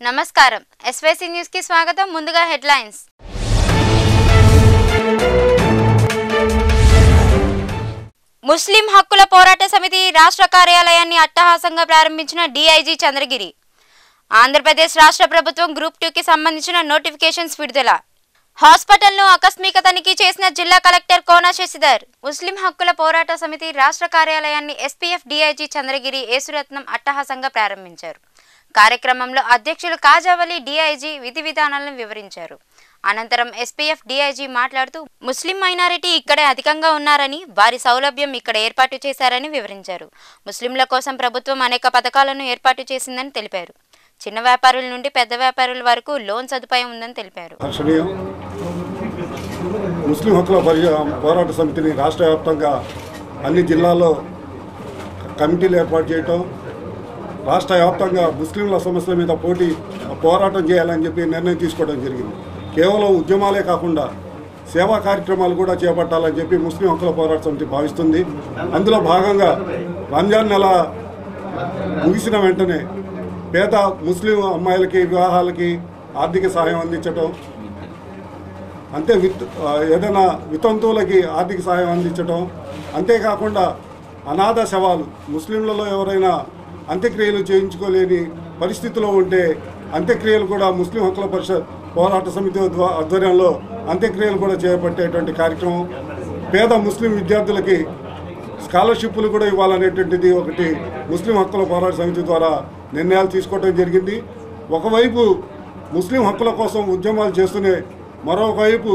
నమస్కారం SYC news కి స్వాగతం ముందుగా హెడ్లైన్స్ ముస్లిం హక్కుల పోరాట సమితి రాష్ట్ర కార్యాలయాన్ని అట్టహాసంగా ప్రారంభించిన డీఐజీ చంద్రగిరి ఆంధ్రప్రదేశ్ రాష్ట్ర ప్రభుత్వం గ్రూప్ 2 కి సంబంధించిన నోటిఫికేషన్స్ విడుదల హాస్పిటల్ను ఆకస్మిక తనిఖీ చేసిన జిల్లా కలెక్టర్ కోన శశిధర్ ముస్లిం హక్కుల పోరాట సమితి రాష్ట్ర కార్యాలయాన్ని ఎస్పీఎఫ్ డీఐజీ చంద్రగిరి యేసురత్నం అట్టహాసంగా ప్రారంభించారు కార్యక్రమంలో అధ్యక్షులు కాజావలి డీఐజీ విధి విధానాలను వివరించారు అనంతరం ఎస్పీఎఫ్ డీఐజీ మాట్లాడుతూ ముస్లిం మైనారిటీ ఇక్కడే అధికంగా ఉన్నారని వారి సౌలభ్యం ఇక్కడ ఏర్పాటు చేశారని వివరించారు ముస్లింల కోసం ప్రభుత్వం అనేక పథకాలను ఏర్పాటు చేసిందని తెలిపారు చిన్న వ్యాపారుల నుండి పెద్ద వ్యాపారుల వరకు లోన్ సదుపాయం ఉందని తెలిపారు ముస్లిం హక్కుల పోరాట సమితిని రాష్ట్ర వ్యాప్తంగా అన్ని జిల్లాల్లో కమిటీలు ఏర్పాటు చేయటం రాష్ట్ర వ్యాప్తంగా ముస్లింల సమస్యల మీద పోరాటం చేయాలని చెప్పి నిర్ణయం తీసుకోవడం జరిగింది కేవలం ఉద్యమాలే కాకుండా సేవా కార్యక్రమాలు కూడా చేపట్టాలని చెప్పి ముస్లిం హక్కుల పోరాట సమితి భావిస్తుంది అందులో భాగంగా రంజాన్ నెల ముగిసిన వెంటనే పేద ముస్లిం అమ్మాయిలకి వివాహాలకి ఆర్థిక సహాయం అందించటం ఏదైనా వితంతువులకి ఆర్థిక సహాయం అందించటం అంతేకాకుండా అనాథ శవాలు ముస్లింలలో ఎవరైనా అంత్యక్రియలు చేయించుకోలేని పరిస్థితిలో ఉంటే అంత్యక్రియలు కూడా ముస్లిం హక్కుల పోరాట సమితి ఆధ్వర్యంలో అంత్యక్రియలు కూడా చేపట్టేటువంటి కార్యక్రమం పేద ముస్లిం విద్యార్థులకి స్కాలర్షిప్లు కూడా ఇవ్వాలనేటువంటిది ఒకటి ముస్లిం హక్కుల పోరాట సమితి ద్వారా నిర్ణయాలు తీసుకోవడం జరిగింది ఒకవైపు ముస్లిం హక్కుల కోసం ఉద్యమాలు చేస్తూనే మరోవైపు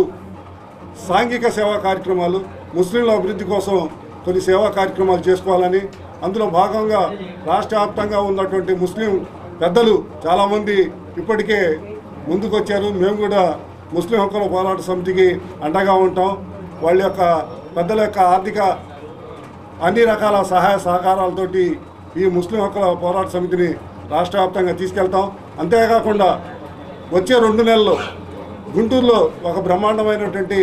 సాంఘిక సేవా కార్యక్రమాలు ముస్లింల అభివృద్ధి కోసం కొన్ని సేవా కార్యక్రమాలు చేసుకోవాలని అందులో భాగంగా రాష్ట్ర వ్యాప్తంగా ఉన్నటువంటి ముస్లిం పెద్దలు చాలామంది ఇప్పటికే ముందుకొచ్చారు మేము కూడా ముస్లిం హక్కుల పోరాట సమితికి అండగా ఉంటాం వాళ్ళ యొక్క పెద్దల యొక్క ఆర్థిక అన్ని రకాల సహాయ సహకారాలతోటి ఈ ముస్లిం హక్కుల పోరాట సమితిని రాష్ట్ర వ్యాప్తంగా తీసుకెళ్తాం అంతేకాకుండా వచ్చే 2 నెలల్లో గుంటూరులో ఒక బ్రహ్మాండమైనటువంటి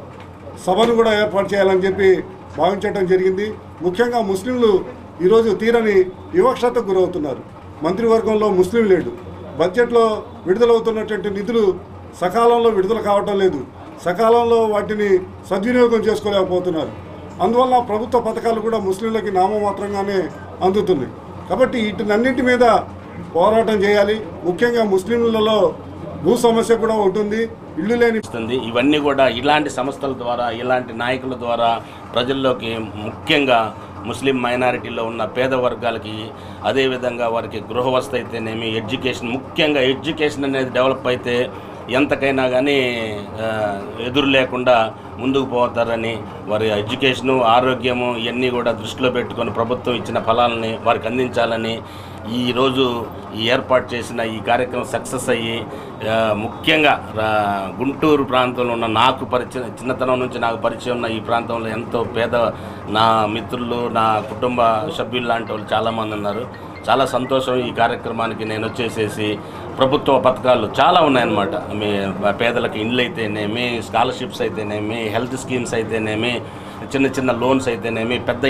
సభను కూడా ఏర్పాటు చేయాలని చెప్పి భావించడం జరిగింది ముఖ్యంగా ముస్లింలు ఈరోజు తీరని వివక్షతకు గురవుతున్నారు మంత్రివర్గంలో ముస్లిం లేడు బడ్జెట్లో విడుదలవుతున్నటువంటి నిధులు సకాలంలో విడుదల కావటం లేదు సకాలంలో వాటిని సద్వినియోగం చేసుకోలేకపోతున్నారు అందువల్ల ప్రభుత్వ పథకాలు కూడా ముస్లింలకి నామమాత్రంగానే అందుతుంది కాబట్టి వీటినన్నింటి మీద పోరాటం చేయాలి ముఖ్యంగా ముస్లింలలో భూ సమస్య కూడా ఉంటుంది ఇల్లు లేని ఇవన్నీ కూడా ఇలాంటి సంస్థల ద్వారా ఇలాంటి నాయకుల ద్వారా ప్రజల్లోకి ముఖ్యంగా ముస్లిం మైనారిటీలో ఉన్న పేద వర్గాలకి అదేవిధంగా వారికి గృహవసతి అయితేనేమి ఎడ్యుకేషన్ ముఖ్యంగా ఎడ్యుకేషన్ అనేది డెవలప్ అయితే ఎంతకైనా కానీ ఎదురు లేకుండా ముందుకు పోతారని వారి ఎడ్యుకేషను ఆరోగ్యము ఇవన్నీ కూడా దృష్టిలో పెట్టుకొని ప్రభుత్వం ఇచ్చిన ఫలాలని వారికి అందించాలని ఈరోజు ఈ ఏర్పాటు చేసిన ఈ కార్యక్రమం సక్సెస్ అయ్యి ముఖ్యంగా గుంటూరు ప్రాంతంలో ఉన్న నాకు చిన్నతనం నుంచి నాకు పరిచయం ఉన్న ఈ ప్రాంతంలో ఎంతో పేద నా మిత్రులు నా కుటుంబ సభ్యులు లాంటి వాళ్ళు చాలామంది ఉన్నారు చాలా సంతోషం ఈ కార్యక్రమానికి నేను వచ్చేసేసి ప్రభుత్వ పథకాలు చాలా ఉన్నాయన్నమాట మీ పేదలకు ఇండ్లు అయితేనేమి స్కాలర్షిప్స్ అయితేనేమి హెల్త్ స్కీమ్స్ అయితేనేమి చిన్న చిన్న లోన్స్ అయితేనేమి పెద్ద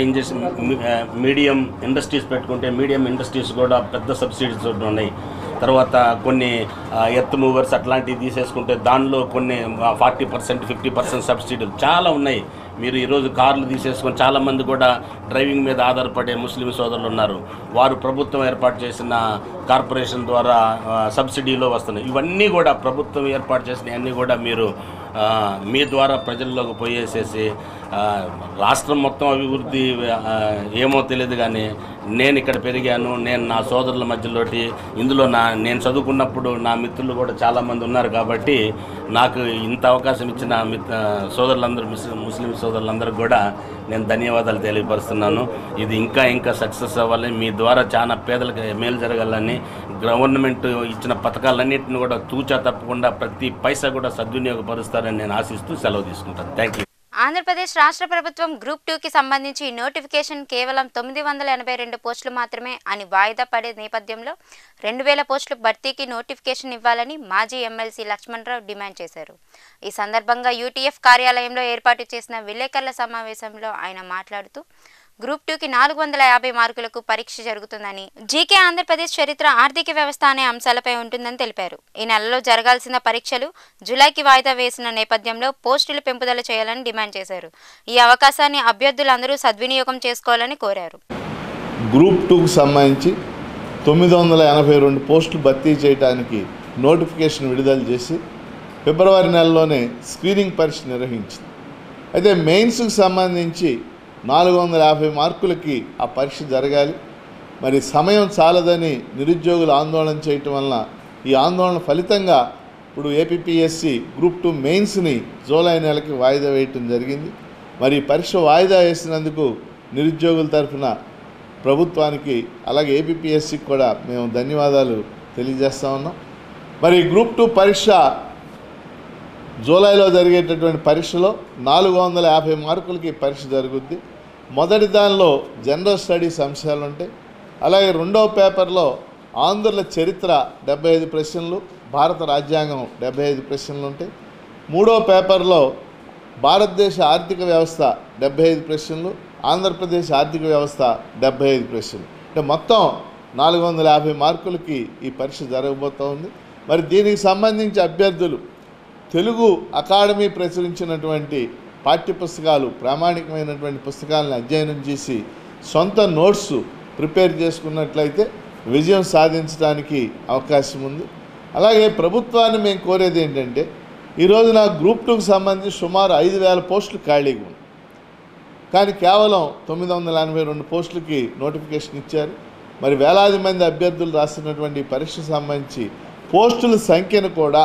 మీడియం ఇండస్ట్రీస్ పెట్టుకుంటే మీడియం ఇండస్ట్రీస్ కూడా పెద్ద సబ్సిడీస్ ఉన్నాయి తర్వాత కొన్ని ఎర్త్ మూవర్స్ అట్లాంటివి తీసేసుకుంటే దానిలో కొన్ని 40% 50% సబ్సిడీలు చాలా ఉన్నాయి మీరు ఈరోజు కార్లు తీసేసుకొని చాలామంది కూడా డ్రైవింగ్ మీద ఆధారపడే ముస్లిం సోదరులు ఉన్నారు వారు ప్రభుత్వం ఏర్పాటు చేసిన కార్పొరేషన్ ద్వారా సబ్సిడీలో వస్తున్నాయి ఇవన్నీ కూడా ప్రభుత్వం ఏర్పాటు చేసిన అన్నీ కూడా మీరు మీ ద్వారా ప్రజల్లోకి పోయేసేసి రాష్ట్రం మొత్తం అభివృద్ధి ఏమో తెలియదు కానీ నేను ఇక్కడ పెరిగాను నేను నా సోదరుల మధ్యలోటి ఇందులో నేను చదువుకున్నప్పుడు నా మిత్రులు కూడా చాలామంది ఉన్నారు కాబట్టి నాకు ఇంత అవకాశం ఇచ్చిన సోదరులందరూ ముస్లిం సోదరులందరికీ కూడా నేను ధన్యవాదాలు తెలియపరుస్తున్నాను ఇది ఇంకా సక్సెస్ అవ్వాలని మీ ద్వారా చాలా పేదలకు మేలు జరగాలని గవర్నమెంట్ ఇచ్చిన పథకాలన్నింటిని కూడా తూచా తప్పకుండా ప్రతి పైసా కూడా సద్వినియోగపరుస్తారని నేను ఆశిస్తూ సెలవు తీసుకుంటాను థ్యాంక్ యూ ఆంధ్రప్రదేశ్ రాష్ట్ర ప్రభుత్వం గ్రూప్ 2 కి సంబంధించి నోటిఫికేషన్ కేవలం 982 పోస్టులు మాత్రమే అని వాయిదా పడే నేపథ్యంలో 2000 పోస్టుల భర్తీకి నోటిఫికేషన్ ఇవ్వాలని మాజీ ఎమ్మెల్సీ లక్ష్మణరావు డిమాండ్ చేశారు. ఈ సందర్భంగా యూటీఎఫ్ కార్యాలయంలో ఏర్పాటు చేసిన విలేకరుల సమావేశంలో ఆయన మాట్లాడుతూ గ్రూప్ 2కి 450 మార్కులకు పరీక్ష జరుగుతుందని, జీకే ఆంధ్రప్రదేశ్ చరిత్ర, ఆర్థిక వ్యవస్థ అనే అంశాలపై ఉంటుందని తెలిపారు. ఈ నెలలో జరగాల్సిన పరీక్షలు జూలైకి వాయిదా వేసిన నేపథ్యంలో పోస్టులు పెంపుదల చేయాలని డిమాండ్ చేశారు. ఈ అవకాశాన్ని అభ్యర్థులందరూ సద్వినియోగం చేసుకోవాలని కోరారు. గ్రూప్ 2కు సంబంధించి 982 పోస్టులు భర్తీ చేయడానికి నోటిఫికేషన్ విడుదల చేసి ఫిబ్రవరి నెలలోనే స్క్రీనింగ్ పరీక్ష నిర్వహించింది. అయితే మెయిన్స్కి సంబంధించి 450 మార్కులకి ఆ పరీక్ష జరగాలి. మరి సమయం చాలదని నిరుద్యోగులు ఆందోళన చేయటం వలన ఈ ఆందోళన ఫలితంగా ఇప్పుడు ఏపీపీఎస్సీ గ్రూప్ 2 మెయిన్స్ని జూలై నెలకి వాయిదా వేయటం జరిగింది. మరి పరీక్ష వాయిదా వేసినందుకు నిరుద్యోగుల తరఫున ప్రభుత్వానికి అలాగే ఏపీపీఎస్సీకి కూడా మేము ధన్యవాదాలు తెలియజేస్తా ఉన్నాం. మరి గ్రూప్ 2 పరీక్ష జూలైలో జరిగేటటువంటి పరీక్షలో 450 మార్కులకి పరీక్ష జరుగుద్ది. మొదటి దానిలో జనరల్ స్టడీస్ అంశాలు ఉంటాయి. అలాగే రెండవ పేపర్లో ఆంధ్రుల చరిత్ర 75 ప్రశ్నలు, భారత రాజ్యాంగం 75 ప్రశ్నలు ఉంటాయి. మూడవ పేపర్లో భారతదేశ ఆర్థిక వ్యవస్థ 75 ప్రశ్నలు, ఆంధ్రప్రదేశ్ ఆర్థిక వ్యవస్థ 75 ప్రశ్నలు. అంటే మొత్తం 450 మార్కులకి ఈ పరీక్ష జరగబోతూ ఉంది. మరి దీనికి సంబంధించి అభ్యర్థులు తెలుగు అకాడమీ ప్రచురించినటువంటి పాఠ్యపుస్తకాలు, ప్రామాణికమైనటువంటి పుస్తకాలను అధ్యయనం చేసి సొంత నోట్స్ ప్రిపేర్ చేసుకున్నట్లయితే విజయం సాధించడానికి అవకాశం ఉంది. అలాగే ప్రభుత్వాన్ని మేము కోరేది ఏంటంటే, ఈరోజు నా గ్రూప్ 2కు సంబంధించి సుమారు 5000 పోస్టులు ఖాళీగా ఉంది. కానీ కేవలం 982 పోస్టులకి నోటిఫికేషన్ ఇచ్చారు. మరి వేలాది మంది అభ్యర్థులు రాస్తున్నటువంటి పరీక్షకు సంబంధించి పోస్టుల సంఖ్యను కూడా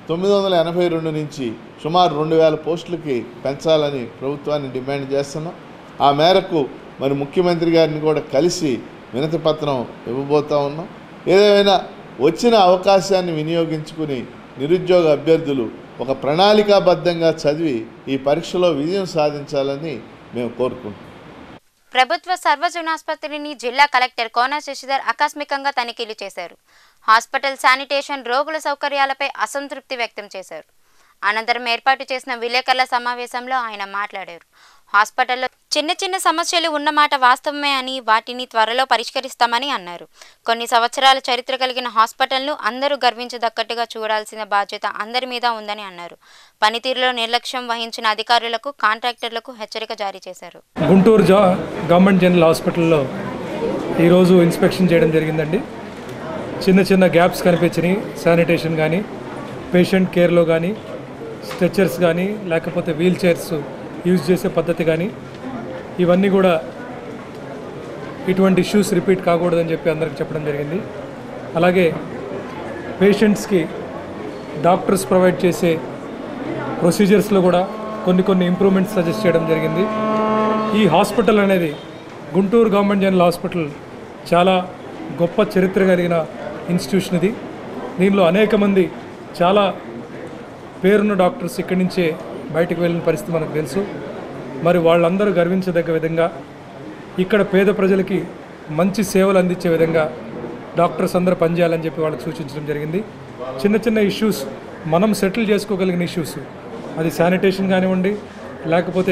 982 నుంచి సుమారు 2000 పోస్టులకి పెంచాలని ప్రభుత్వాన్ని డిమాండ్ చేస్తున్నాం. ఆ మేరకు మరి ముఖ్యమంత్రి గారిని కూడా కలిసి వినతి పత్రం ఇవ్వబోతూ ఉన్నాం. ఏదేమైనా వచ్చిన అవకాశాన్ని వినియోగించుకుని నిరుద్యోగ అభ్యర్థులు ఒక ప్రణాళికాబద్ధంగా చదివి ఈ పరీక్షలో విజయం సాధించాలని మేము కోరుకుంటున్నాం. ప్రభుత్వ సర్వజనాసుపత్రిని జిల్లా కలెక్టర్ కోన శశిధర్ ఆకస్మికంగా తనిఖీలు చేశారు. హాస్పిటల్ శానిటేషన్, రోగుల సౌకర్యాలపై అసంతృప్తి వ్యక్తం చేశారు. అనంతరం ఏర్పాటు చేసిన విలేకరుల సమావేశంలో ఆయన మాట్లాడారు. హాస్పిటల్లో చిన్న చిన్న సమస్యలు ఉన్నమాట వాస్తవమే అని, వాటిని త్వరలో పరిష్కరిస్తామని అన్నారు. కొన్ని సంవత్సరాల చరిత్ర కలిగిన హాస్పిటల్ను అందరూ గర్వించదగ్గట్టుగా చూడాల్సిన బాధ్యత అందరి మీద ఉందని అన్నారు. పనితీరులో నిర్లక్ష్యం వహించిన అధికారులకు, కాంట్రాక్టర్లకు హెచ్చరిక జారీ చేశారు. గుంటూరు గవర్నమెంట్ జనరల్ హాస్పిటల్లో ఈరోజు ఇన్స్పెక్షన్ చేయడం జరిగిందండి. చిన్న చిన్న గ్యాప్స్ కనిపించినాయి. శానిటేషన్ కానీ, పేషెంట్ కేర్లో కానీ, స్ట్రెచర్స్ కానీ, లేకపోతే వీల్ చైర్స్ యూజ్ చేసే పద్ధతి కానీ, ఇవన్నీ కూడా ఇటువంటి ఇష్యూస్ రిపీట్ కాకూడదని చెప్పి అందరికి చెప్పడం జరిగింది. అలాగే పేషెంట్స్కి డాక్టర్స్ ప్రొవైడ్ చేసే ప్రొసీజర్స్లో కూడా కొన్ని ఇంప్రూవ్మెంట్స్ సజెస్ట్ చేయడం జరిగింది. ఈ హాస్పిటల్ అనేది గుంటూరు గవర్నమెంట్ జనరల్ హాస్పిటల్ చాలా గొప్ప చరిత్ర కలిగిన ఇన్స్టిట్యూషన్ ఇది. దీనిలో అనేక మంది చాలా పేరున్న డాక్టర్స్ ఇక్కడి నుంచే బయటకు వెళ్ళిన పరిస్థితి మనకు తెలుసు. మరి వాళ్ళందరూ గర్వించదగ్గ విధంగా, ఇక్కడ పేద ప్రజలకి మంచి సేవలు అందించే విధంగా డాక్టర్స్ అందరూ పనిచేయాలని చెప్పి వాళ్ళకి సూచించడం జరిగింది. చిన్న చిన్న ఇష్యూస్, మనం సెటిల్ చేసుకోగలిగిన ఇష్యూస్, అది శానిటేషన్ కానివ్వండి, లేకపోతే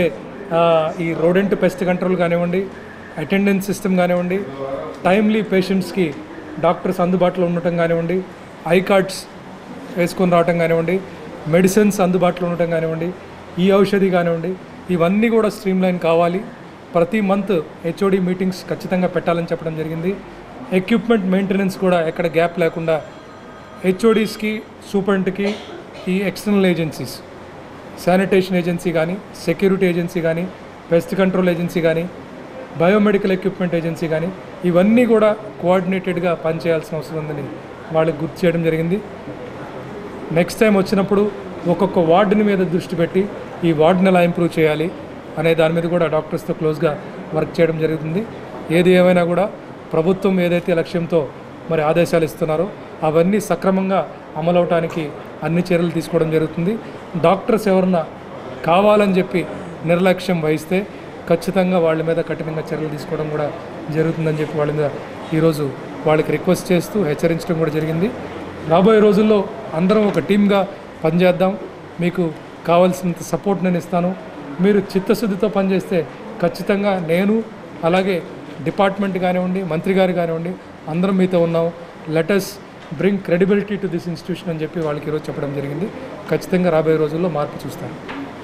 ఈ రోడెంట్ పెస్ట్ కంట్రోల్ కానివ్వండి, అటెండెన్స్ సిస్టమ్ కానివ్వండి, టైమ్లీ పేషెంట్స్కి డాక్టర్స్ అందుబాటులో ఉండటం కానివ్వండి, ఐ కార్డ్స్ వేసుకొని రావటం కానివ్వండి, మెడిసిన్స్ అందుబాటులో ఉండటం కానివ్వండి, ఈ ఔషధి కానివ్వండి, ఇవన్నీ కూడా స్ట్రీమ్లైన్ కావాలి. ప్రతి మంత్ హెచ్ఓడి మీటింగ్స్ ఖచ్చితంగా పెట్టాలని చెప్పడం జరిగింది. ఎక్విప్మెంట్ మెయింటెనెన్స్ కూడా ఎక్కడ గ్యాప్ లేకుండా హెచ్ఓడీస్కి, సూపరింట్కి, ఈ ఎక్స్టర్నల్ ఏజెన్సీస్, శానిటేషన్ ఏజెన్సీ కానీ, సెక్యూరిటీ ఏజెన్సీ కానీ, పెస్ట్ కంట్రోల్ ఏజెన్సీ కానీ, బయోమెడికల్ ఎక్విప్మెంట్ ఏజెన్సీ కానీ, ఇవన్నీ కూడా కోఆర్డినేటెడ్గా పనిచేయాల్సిన అవసరం ఉందని వాళ్ళకి గుర్తు చేయడం జరిగింది. నెక్స్ట్ టైం వచ్చినప్పుడు ఒక్కొక్క వార్డుని మీద దృష్టి పెట్టి ఈ వార్డుని ఎలా ఇంప్రూవ్ చేయాలి అనే దాని మీద కూడా డాక్టర్స్తో క్లోజ్గా వర్క్ చేయడం జరుగుతుంది. ఏది ఏమైనా కూడా ప్రభుత్వం ఏదైతే లక్ష్యంతో మరి ఆదేశాలు ఇస్తున్నారో అవన్నీ సక్రమంగా అమలవటానికి అన్ని చర్యలు తీసుకోవడం జరుగుతుంది. డాక్టర్స్ ఎవరన్నా కావాలని చెప్పి నిర్లక్ష్యం వహిస్తే ఖచ్చితంగా వాళ్ళ మీద కఠినంగా చర్యలు తీసుకోవడం కూడా జరుగుతుందని చెప్పి వాళ్ళ మీద ఈరోజు వాళ్ళకి రిక్వెస్ట్ చేస్తూ హెచ్చరించడం కూడా జరిగింది. రాబోయే రోజుల్లో అందరం ఒక టీమ్గా పనిచేద్దాం. మీకు కావాల్సినంత సపోర్ట్ నేను ఇస్తాను. మీరు చిత్తశుద్ధితో పనిచేస్తే ఖచ్చితంగా నేను, అలాగే డిపార్ట్మెంట్ కానివ్వండి, మంత్రి గారు కానివ్వండి, అందరం మీతో ఉన్నాం. Let us bring credibility to this institution అని చెప్పి వాళ్ళకి ఈరోజు చెప్పడం జరిగింది. ఖచ్చితంగా రాబోయే రోజుల్లో మార్పు చూస్తాను.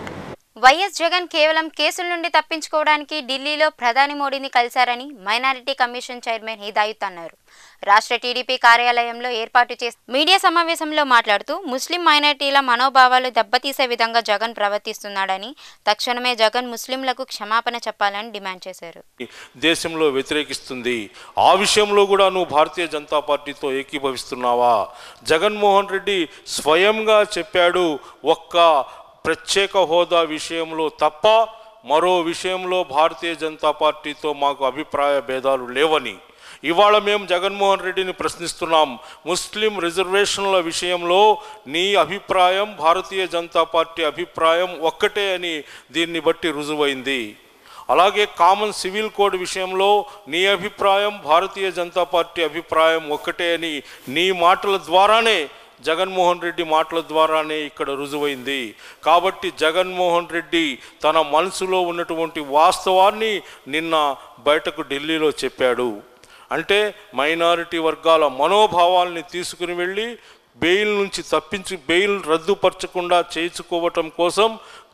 వైఎస్ జగన్ కేవలం కేసుల నుండి తప్పించుకోవడానికి ఢిల్లీలో ప్రధాని మోడీని కలిశారని మైనారిటీ కమిషన్ చైర్మన్ హిదాయత్ అన్నారు. రాష్ట్ర టీడీపీ కార్యాలయంలో ఏర్పాటు చేసిన మీడియా సమావేశంలో మాట్లాడుతూ ముస్లిం మైనారిటీల మనోభావాలు దెబ్బతీసే విధంగా జగన్ ప్రవర్తిస్తున్నాడని, తక్షణమే జగన్ ముస్లింలకు క్షమాపణ చెప్పాలని డిమాండ్ చేశారు. దేశంలో వ్యతిరేకిస్తుంది, ఆ విషయంలో కూడా నువ్వు భారతీయ జనతా పార్టీతో ఏకీభవిస్తున్నావా? జగన్మోహన్ రెడ్డి స్వయంగా చెప్పాడు, ఒక్క ప్రత్యేక హోదా విషయంలో తప్ప మరో విషయంలో భారతీయ జనతా పార్టీతో మాకు అభిప్రాయ భేదాలు లేవని. ఇవాళ మేము జగన్మోహన్ రెడ్డిని ప్రశ్నిస్తున్నాం, ముస్లిం రిజర్వేషన్ల విషయంలో నీ అభిప్రాయం భారతీయ జనతా పార్టీ అభిప్రాయం ఒక్కటే అని దీన్ని బట్టి రుజువైంది. అలాగే కామన్ సివిల్ కోడ్ విషయంలో నీ అభిప్రాయం భారతీయ జనతా పార్టీ అభిప్రాయం ఒక్కటే అని నీ మాటల ద్వారానే, జగన్మోహన్ రెడ్డి మాటల ద్వారానే ఇక్కడ రుజువైంది. కాబట్టి జగన్మోహన్ రెడ్డి తన మనసులో ఉన్నటువంటి వాస్తవాన్ని నిన్న బయటకు ఢిల్లీలో చెప్పాడు. అంటే మైనారిటీ వర్గాల మనోభావాల్ని తీసుకుని వెళ్ళి బెయిల్ నుంచి బెయిల్ రద్దుపరచకుండా చేయించుకోవటం కోసం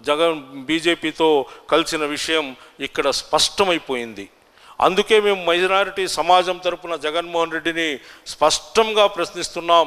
బీజేపీతో కలిసిన విషయం ఇక్కడ స్పష్టమైపోయింది. అందుకే మేము మైనారిటీ సమాజం తరపున జగన్మోహన్ రెడ్డిని స్పష్టంగా ప్రశ్నిస్తున్నాం.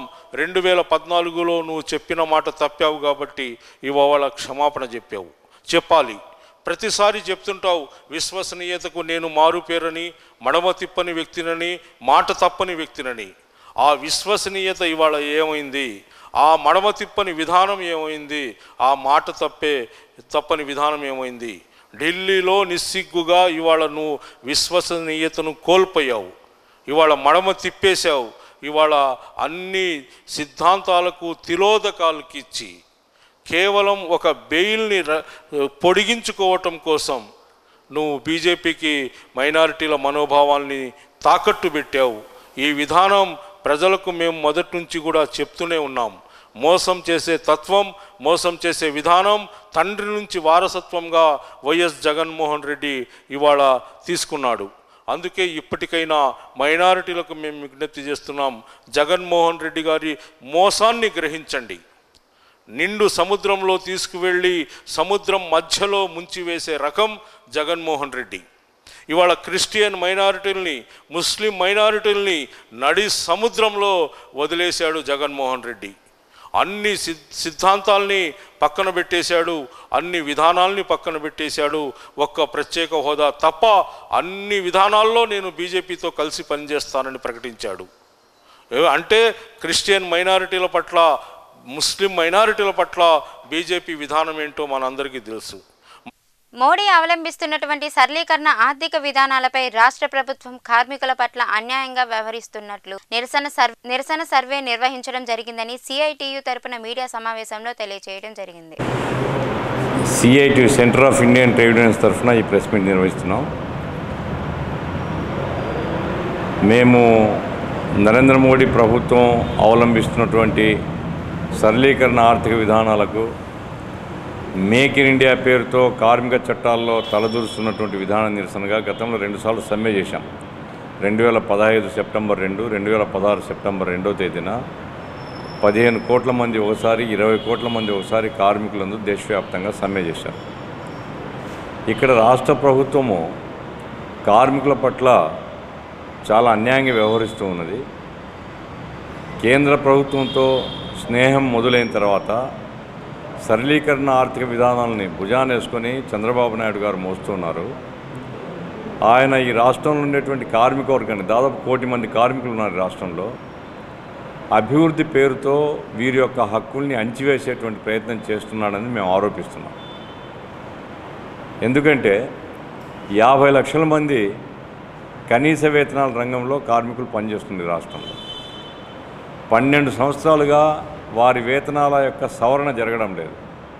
2014లో నువ్వు చెప్పిన మాట తప్పావు కాబట్టి ఇవాళ క్షమాపణ చెప్పాలి. ప్రతిసారి చెప్తుంటావు విశ్వసనీయతకు నేను మారుపేరని, మడమ తిప్పని వ్యక్తినని, మాట తప్పని వ్యక్తినని. ఆ విశ్వసనీయత ఇవాళ ఏమైంది? ఆ మడమ తిప్పని విధానం ఏమైంది? ఆ మాట తప్పని విధానం ఏమైంది? ఢిల్లీలో నిస్సిగ్గుగా ఇవాళ నువ్వు విశ్వసనీయతను కోల్పోయావు, ఇవాళ మడమ తిప్పేశావు. ఇవాళ అన్ని సిద్ధాంతాలకు తిలోదకాలకి ఇచ్చి కేవలం ఒక బెయిల్ని పొడిగించుకోవటం కోసం నువ్వు బీజేపీకి మైనారిటీల మనోభావాల్ని తాకట్టు పెట్టావు. ఈ విధానం ప్రజలకు మేము మొదటి నుంచి కూడా చెప్తూనే ఉన్నాం. మోసం చేసే తత్వం, మోసం చేసే విధానం తండ్రి నుంచి వారసత్వంగా వైఎస్ జగన్మోహన్ రెడ్డి ఇవాళ తీసుకున్నాడు. అందుకే ఇప్పటికైనా మైనారిటీలకు మేము విజ్ఞప్తి చేస్తున్నాం, జగన్మోహన్ రెడ్డి గారి మోసాన్ని గ్రహించండి. నిండు సముద్రంలో తీసుకువెళ్ళి సముద్రం మధ్యలో ముంచివేసే రకం జగన్మోహన్ రెడ్డి. ఇవాళ క్రిస్టియన్ మైనారిటీల్ని, ముస్లిం మైనారిటీల్ని నడి సముద్రంలో వదిలేశాడు జగన్మోహన్ రెడ్డి. అన్ని సిద్ధాంతాల్ని పక్కన పెట్టేశాడు, అన్ని విధానాల్ని పక్కన పెట్టేశాడు. ఒక్క ప్రత్యేక హోదా తప్ప అన్ని విధానాల్లో నేను బీజేపీతో కలిసి పనిచేస్తానని ప్రకటించాడు. అంటే క్రిస్టియన్ మైనారిటీల పట్ల, ముస్లిం మైనారిటీల పట్ల బీజేపీ విధానం ఏంటో మనందరికీ తెలుసు. మోడీ అవలంబిస్తున్నటువంటి సరళీకరణ ఆర్థిక విధానాలపై రాష్ట్ర ప్రభుత్వం కార్మికుల పట్ల అన్యాయంగా వ్యవహరిస్తున్నట్లు నిరసన సర్వే నిర్వహించడం జరిగిందని సిఐటియు తరపున మీడియా సమావేశంలో తెలియజేయడం జరిగింది. CITU centre of Indian trade unions తరఫున ఈ ప్రెస్ మీట్ నిర్వహిస్తున్నాం. మేము నరేంద్ర మోడీ ప్రభుత్వం అవలంబిస్తున్నటువంటి సరళీకరణ ఆర్థిక విధానాలకు, మేక్ ఇన్ ఇండియా పేరుతో కార్మిక చట్టాల్లో తలదూరుస్తున్నటువంటి విధాన నిరసనగా గతంలో 2 సార్లు సమ్మె చేశాం. 2015 సెప్టెంబర్ 2, 2016 సెప్టెంబర్ 2వ తేదీన 15 కోట్ల మంది ఒకసారి, 20 కోట్ల మంది ఒకసారి కార్మికులందరూ దేశవ్యాప్తంగా సమ్మె చేశారు. ఇక్కడ రాష్ట్ర ప్రభుత్వము కార్మికుల పట్ల చాలా అన్యాయంగా వ్యవహరిస్తూ ఉన్నది. కేంద్ర ప్రభుత్వంతో స్నేహం మొదలైన తర్వాత సరళీకరణ ఆర్థిక విధానాలని భుజానేసుకొని చంద్రబాబు నాయుడు గారు మోస్తున్నారు. ఆయన ఈ రాష్ట్రంలో ఉండేటువంటి కార్మిక వర్గాన్ని, దాదాపు 1 కోటి మంది కార్మికులు ఉన్నారు రాష్ట్రంలో, అభివృద్ధి పేరుతో వీరి యొక్క హక్కుల్ని అణిచివేసేటువంటి ప్రయత్నం చేస్తున్నాడని మేము ఆరోపిస్తున్నాం. ఎందుకంటే 50 లక్షల మంది కనీస వేతనాల రంగంలో కార్మికులు పనిచేస్తుంది రాష్ట్రంలో. 12 సంవత్సరాలుగా వారి వేతనాల యొక్క సవరణ జరగడం లేదు.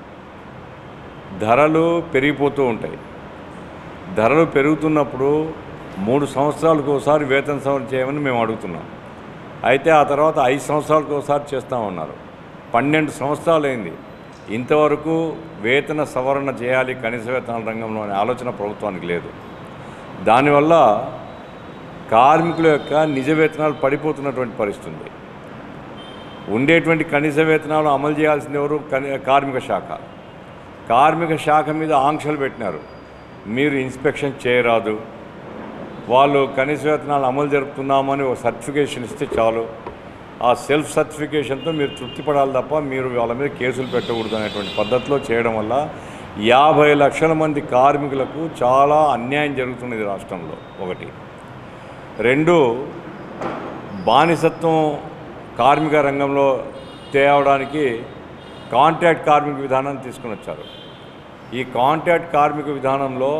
ధరలు పెరిగిపోతూ ఉంటాయి. ధరలు పెరుగుతున్నప్పుడు 3 సంవత్సరాలకు ఒకసారి వేతన సవరణ చేయమని మేము అడుగుతున్నాం. అయితే ఆ తర్వాత 5 సంవత్సరాలకు ఒకసారి చేస్తామన్నారు. 12 సంవత్సరాలు అయింది, ఇంతవరకు వేతన సవరణ చేయాలి కనీస వేతనాల రంగంలో అనే ఆలోచన ప్రభుత్వానికి లేదు. దానివల్ల కార్మికుల యొక్క నిజ వేతనాలు పడిపోతున్నటువంటి పరిస్థితి ఉంది. ఉండేటువంటి కనీస వేతనాలు అమలు చేయాల్సింది ఎవరు? కార్మిక శాఖ. కార్మిక శాఖ మీద ఆంక్షలు పెట్టినారు. మీరు ఇన్స్పెక్షన్ చేయరాదు, వాళ్ళు కనీస వేతనాలు అమలు జరుపుతున్నామని ఒక సర్టిఫికేషన్ ఇస్తే చాలు, ఆ సెల్ఫ్ సర్టిఫికేషన్తో మీరు తృప్తి పడాలి తప్ప మీరు వాళ్ళ మీద కేసులు పెట్టకూడదు అనేటువంటి పద్ధతిలో చేయడం వల్ల 50 లక్షల మంది కార్మికులకు చాలా అన్యాయం జరుగుతున్నది రాష్ట్రంలో. ఒకటి. 2, బానిసత్వం కార్మిక రంగంలో తేవడానికి కాంట్రాక్ట్ కార్మిక విధానాన్ని తీసుకుని వచ్చారు. ఈ కాంట్రాక్ట్ కార్మిక విధానంలో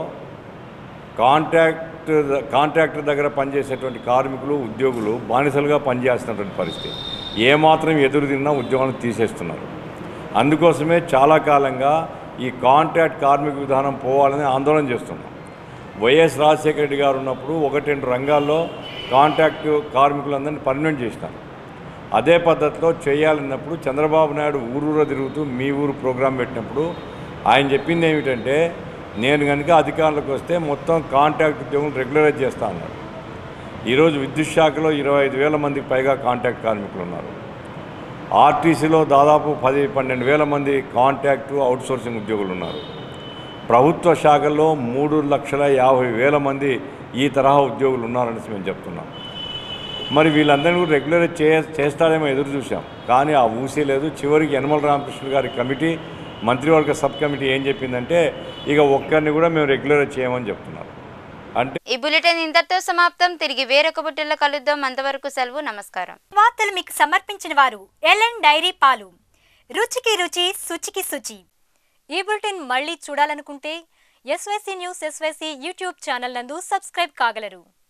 కాంట్రాక్టర్ దగ్గర పనిచేసేటువంటి కార్మికులు, ఉద్యోగులు బానిసలుగా పనిచేస్తున్నటువంటి పరిస్థితి. ఏమాత్రం ఎదురు తిన్నా ఉద్యోగాలను తీసేస్తున్నారు. అందుకోసమే చాలా కాలంగా ఈ కాంట్రాక్ట్ కార్మిక విధానం పోవాలని ఆందోళన చేస్తున్నాం. వైఎస్ రాజశేఖర రెడ్డి గారు ఉన్నప్పుడు 1-2 రంగాల్లో కాంట్రాక్ట్ కార్మికులందరినీ పర్మనెంట్ చేసినారు. అదే పద్ధతిలో చేయాలన్నప్పుడు చంద్రబాబు నాయుడు ఊరూర తిరుగుతూ మీ ఊరు ప్రోగ్రాం పెట్టినప్పుడు ఆయన చెప్పింది ఏమిటంటే, నేను కనుక అధికారంలోకి వస్తే మొత్తం కాంట్రాక్ట్ ఉద్యోగులు రెగ్యులరైజ్ చేస్తా అన్నాడు. ఈరోజు విద్యుత్ శాఖలో 25,000 మందికి పైగా కాంట్రాక్ట్ కార్మికులు ఉన్నారు. ఆర్టీసీలో దాదాపు 10-12 మంది కాంట్రాక్టు అవుట్సోర్సింగ్ ఉద్యోగులు ఉన్నారు. ప్రభుత్వ శాఖల్లో 3,50,000 మంది ఈ తరహా ఉద్యోగులు ఉన్నారని మేము చెప్తున్నాం. మరి వీళ్ళందరినీ కూడా రెగ్యులరైజ్ చేస్తాడేమో ఎదురు చూసాం, కానీ ఆ ఊసే లేదు. చివరికి యనమల రామకృష్ణ గారి కమిటీ, మంత్రివర్గ సబ్ కమిటీ ఏం చెప్పిందంటే ఇక ఒక్కరిని కూడా మేము రెగ్యులరైజ్ చేయమని చెప్తున్నారు. అంటే ఈ బులెటిన్ ఇంతటితో సమాప్తం. తిరిగి వేరొక బులెటిన్లో కలుద్దాం. అంతవరకు సెలవు. నమస్కారం. వార్తలు మీకు సమర్పించిన వారు ఎల్ఎన్ డైరీ పాలు, రుచికి రుచి, శుచికి శుచి. ఈ బులెటిన్ మళ్ళీ చూడాలనుకుంటే SYC news SYC YouTube channel నందు సబ్స్క్రైబ్ కాగలరు.